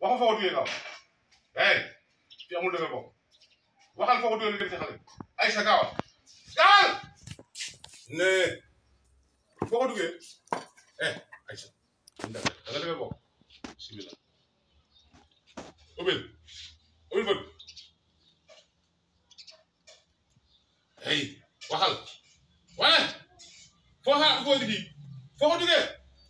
waxal foo ko duggee gaaw fi amul dëgër bopp waxal foo ko duggee dem ci xale Aïcha gaawal gaawal ne foo ko duggee Aïcha da nga dëgër bopp bismillah ubbil bët waxal wane foo xaar foo liggéey foo ko duggee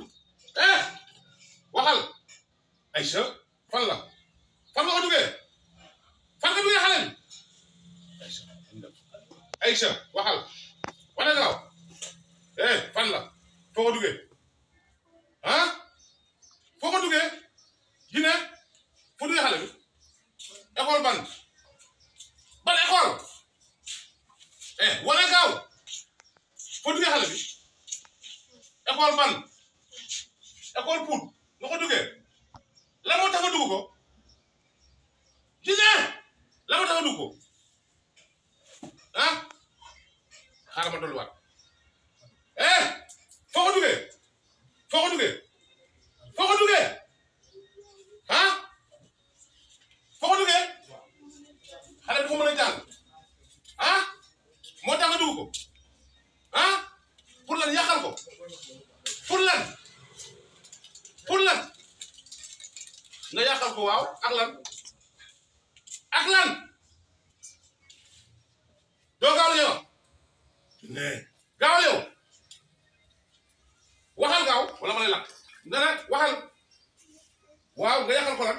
waxal Aïcha fan la fan nga ko duggee fan nga duggee xale bi Aïcha waxal wane gaaw fan la foo ko duggee foo ko duggee gine foo duggee xale bi école ban école wane gaaw foo duggee xale bi école ban école Pout nga ko duggee la moo tax nga dugg ko gine la moo tax nga dugg ko xaaral ma dolliwaat foo ko duggee foo ko duggee foo ko duggee foo ko duggee xale bi ko mën a jàng moo tax nga dugg ko pour lan yàqal ko pour lan nga yàqal ko waaw ak lan doo gaaw yow gaawal yow waxal gaaw wala ma lay lakk nga nag waxal waaw nga yàqal ko lan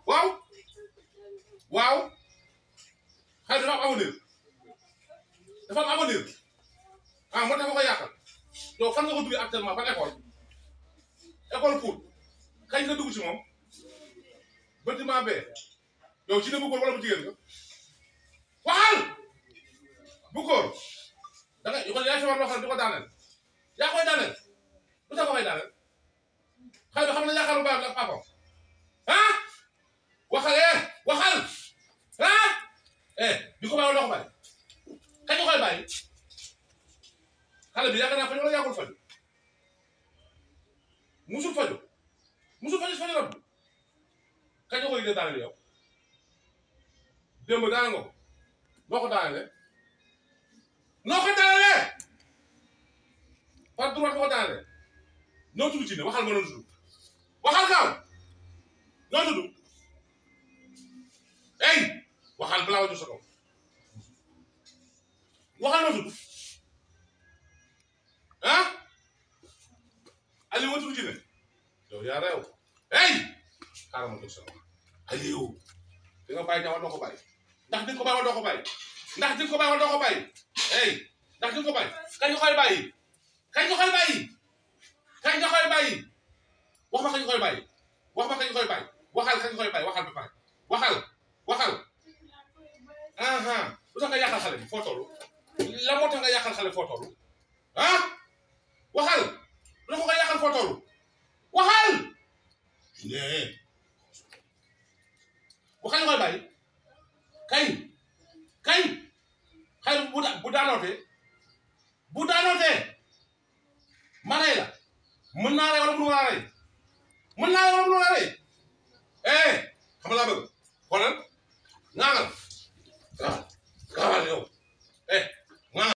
waaw xale dafa am avenir moo tax nga koy yàqal yow fan nga ko duggee actuellement ban école Pout kañ nga dugg ci moom bâtiment bee yow ci ne bu góor wala bu jigéen nga waxal bu góor da nga kon yaa fi war loo xam ne di ko daaneel yaa koy daaneel lu tax nga koy daaneel xale bi xam ne yaakaar bu baax la papa waxal di ko bàyyi doo ko bàyyi kañ nga koy bàyyi xale bi yaakaar naa faju wala yàggul faju musul faju rab kañ nga koy yëgee daaneel yow démb daaneel nga ko noo ko daanelee par droit ko daanelee noo tudd ci ne waxal nga noo tudd waxal gaaw noo tudd waxal balaa waju sa kaw waxal noo tudd Aliou nga tudd ci ne yow yaa reew xaaral ma toog sa wax Aliou di nga bàyyi ñaawal doo ko bàyyi ndax di nga ko bàyyi wala doo ko bàyyi ndax di nga ko bàyyi wala doo ko bàyyi ndax di nga ko bàyyi kañ nga koy bàyyi wax ma kañ nga koy bàyyi waxal kañ nga koy bàyyi waxal kañ nga koy bàyyi waxal ba pare waxal lu tax nga yàqal xale bi foo toll la moo tax nga yàqal xale foo toll waxal lu ko nga yàqal foo toll waxal kañ nga koy bàyyi kañ xale bu daanootee ma rey la mën naa rey wala mënu laa rey xam nga laa bëgg xoolal ngaangal